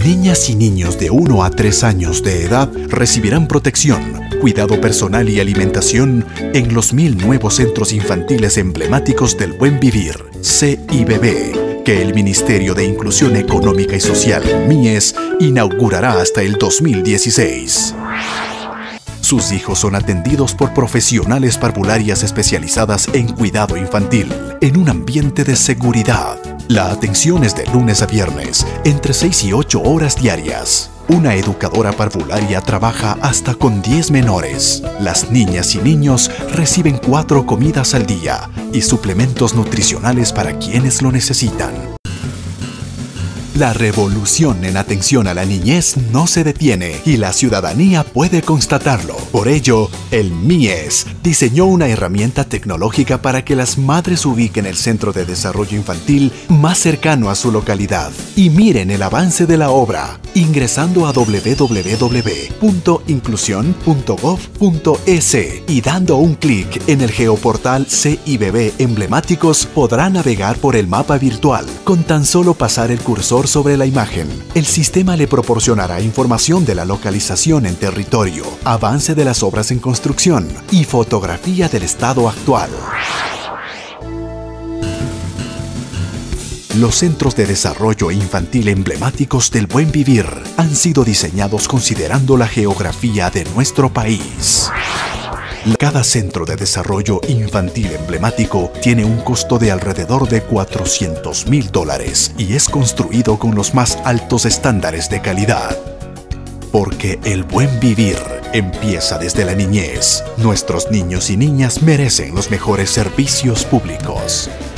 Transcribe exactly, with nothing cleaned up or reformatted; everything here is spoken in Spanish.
Niñas y niños de uno a tres años de edad recibirán protección, cuidado personal y alimentación en los mil nuevos centros infantiles emblemáticos del buen vivir, C I B B, que el Ministerio de Inclusión Económica y Social, MIES, inaugurará hasta el dos mil dieciséis. Sus hijos son atendidos por profesionales parvularias especializadas en cuidado infantil, en un ambiente de seguridad. La atención es de lunes a viernes, entre seis y ocho horas diarias. Una educadora parvularia trabaja hasta con diez menores. Las niñas y niños reciben cuatro comidas al día y suplementos nutricionales para quienes lo necesitan. La revolución en atención a la niñez no se detiene y la ciudadanía puede constatarlo. Por ello, el MIES diseñó una herramienta tecnológica para que las madres ubiquen el centro de desarrollo infantil más cercano a su localidad y miren el avance de la obra ingresando a doble u doble u doble u punto inclusión punto gov punto es y dando un clic en el geoportal C I B B Emblemáticos podrá navegar por el mapa virtual con tan solo pasar el cursor sobre la imagen. El sistema le proporcionará información de la localización en territorio, avance de las obras en construcción y fotografía del estado actual. Los centros de desarrollo infantil emblemáticos del buen vivir han sido diseñados considerando la geografía de nuestro país. Cada centro de desarrollo infantil emblemático tiene un costo de alrededor de cuatrocientos mil dólares y es construido con los más altos estándares de calidad. Porque el buen vivir empieza desde la niñez. Nuestros niños y niñas merecen los mejores servicios públicos.